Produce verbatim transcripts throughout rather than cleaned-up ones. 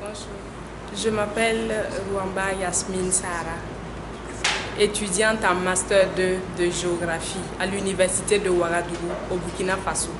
Bonjour, je m'appelle Ruamba Yasmine Sara, étudiante en Master deux de géographie à l'Université de Ouagadougou au Burkina Faso.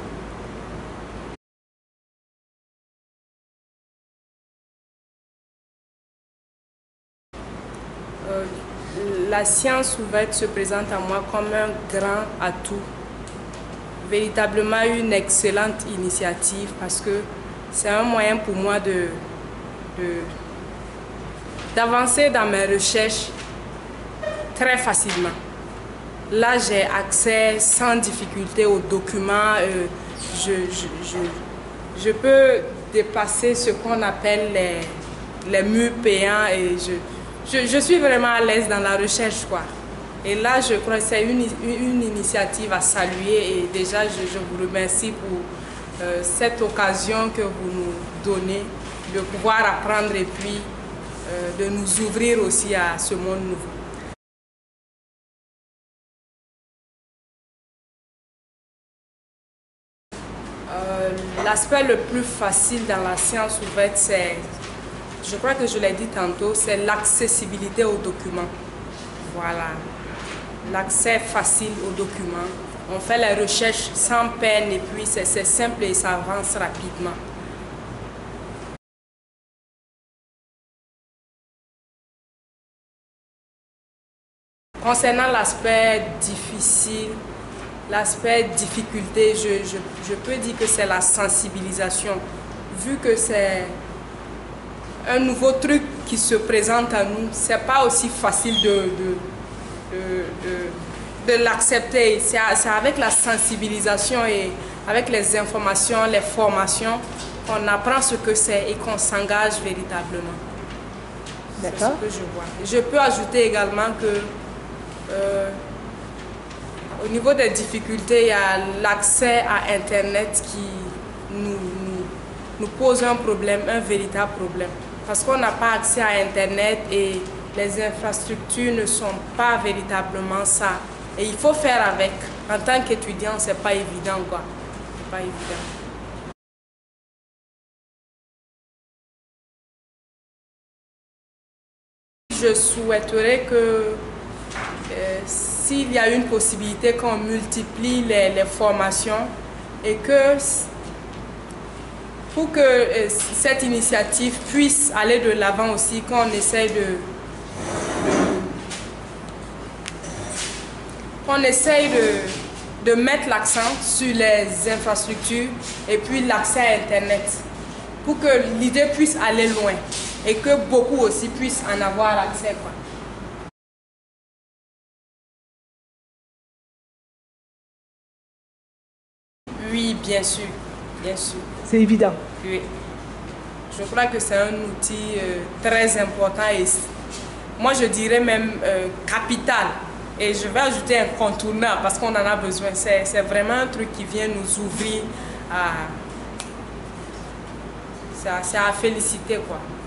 Euh, la science ouverte se présente à moi comme un grand atout, véritablement une excellente initiative parce que c'est un moyen pour moi de, de, d'avancer dans mes recherches très facilement. Là, j'ai accès sans difficulté aux documents. Euh, je, je, je, je peux dépasser ce qu'on appelle les, les murs payants et je, je, je suis vraiment à l'aise dans la recherche, quoi. Et là, je crois que c'est une, une initiative à saluer et déjà, je, je vous remercie pour euh, cette occasion que vous nous donnez de pouvoir apprendre et puis euh, de nous ouvrir aussi à ce monde nouveau. Euh, L'aspect le plus facile dans la science ouverte, c'est, je crois que je l'ai dit tantôt, c'est l'accessibilité aux documents. Voilà. L'accès facile aux documents. On fait les recherches sans peine et puis c'est simple et ça avance rapidement. Concernant l'aspect difficile, l'aspect difficulté, je, je, je peux dire que c'est la sensibilisation. Vu que c'est un nouveau truc qui se présente à nous, c'est pas aussi facile de... de de, de, de l'accepter. C'est avec la sensibilisation et avec les informations, les formations qu'on apprend ce que c'est et qu'on s'engage véritablement. D'accord. C'est ce que je vois. Je peux ajouter également que euh, au niveau des difficultés, il y a l'accès à Internet qui nous, nous, nous pose un problème, un véritable problème. Parce qu'on n'a pas accès à Internet et les infrastructures ne sont pas véritablement ça. Et il faut faire avec. En tant qu'étudiant, c'est pas évident, quoi. C'est pas évident. Je souhaiterais que euh, s'il y a une possibilité qu'on multiplie les, les formations et que pour que euh, cette initiative puisse aller de l'avant aussi, qu'on essaie de On essaye de, de mettre l'accent sur les infrastructures et puis l'accès à Internet pour que l'idée puisse aller loin et que beaucoup aussi puissent en avoir accès, quoi. Oui, bien sûr, bien sûr. C'est évident. Oui. Je crois que c'est un outil euh, très important et moi je dirais même euh, capital. Et je vais ajouter incontournable parce qu'on en a besoin. C'est vraiment un truc qui vient nous ouvrir à... C'est à féliciter, quoi.